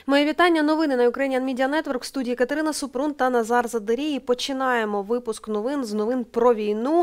Мої вітання. Новини на Ukrainian Media Network. В студії Катерина Супрун та Назар Задерій. І починаємо випуск новин з новин про війну.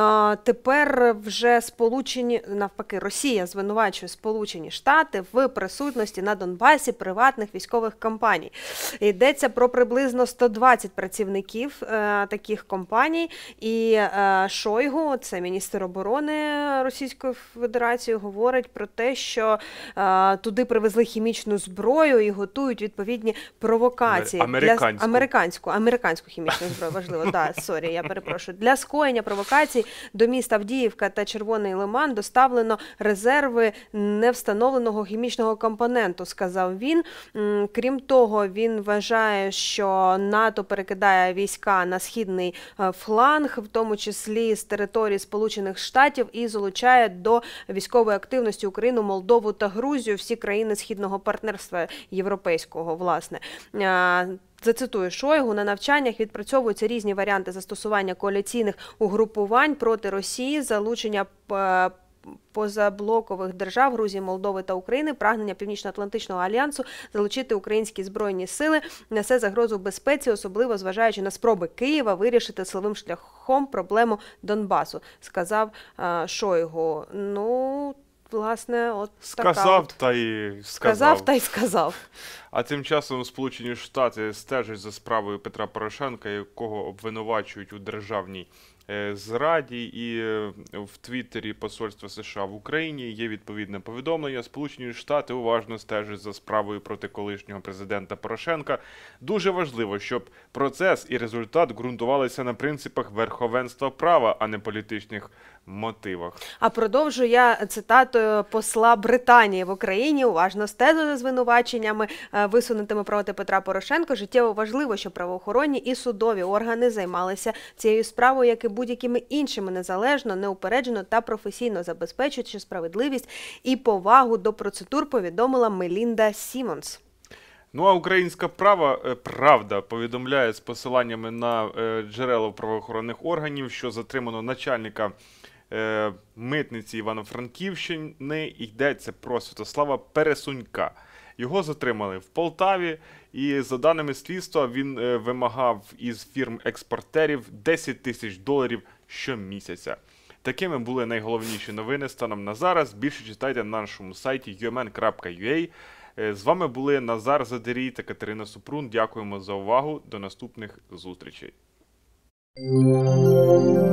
Тепер вже навпаки, Росія звинувачує Сполучені Штати в присутності на Донбасі приватних військових компаній. Йдеться про приблизно 120 працівників таких компаній. І Шойгу, це міністр оборони Російської Федерації, говорить про те, що туди привезли хімічну зброю і готують відповідні провокації. Американську хімічну зброю, важливо. Я перепрошую. Для скоєння провокацій до міст Авдіївка та Червоний Лиман доставлено резерви невстановленого хімічного компоненту, сказав він. Крім того, він вважає, що НАТО перекидає війська на східний фланг, в тому числі з території Сполучених Штатів, і залучає до військової активності Україну, Молдову та Грузію, всі країни східного партнерства європейського, власне. Зацитую Шойгу: на навчаннях відпрацьовуються різні варіанти застосування коаліційних угрупувань проти Росії, залучення позаблокових держав Грузії, Молдови та України, прагнення Північно-Атлантичного альянсу залучити українські збройні сили несе загрозу безпеці, особливо зважаючи на спроби Києва вирішити силовим шляхом проблему Донбасу, сказав Шойгу. Власне, от сказав та й сказав. А тим часом Сполучені Штати стежать за справою Петра Порошенка, якого обвинувачують у державній зраді, і в Твіттері посольства США в Україні є відповідне повідомлення. Сполучені Штати уважно стежать за справою проти колишнього президента Порошенка. Дуже важливо, щоб процес і результат ґрунтувалися на принципах верховенства права, а не політичних мотивах. А продовжую я цитатою посла Британії в Україні: уважно стежу за звинуваченнями, висунутими проти Петра Порошенка. Життєво важливо, щоб правоохоронні і судові органи займалися цією справою, як і будь-якими іншими, незалежно, неупереджено та професійно забезпечуючи справедливість і повагу до процедур, повідомила Мелінда Сімонс. А українська правда повідомляє з посиланнями на джерела правоохоронних органів, що затримано начальника митниці Івано-Франківщини. Йдеться про Святослава Пересунька. Його затримали в Полтаві, і за даними слідства він вимагав із фірм-експортерів $10 тисяч щомісяця. Такими були найголовніші новини станом на зараз. Більше читайте на нашому сайті umn.ua. З вами були Назар Задерій та Катерина Супрун. Дякуємо за увагу. До наступних зустрічей.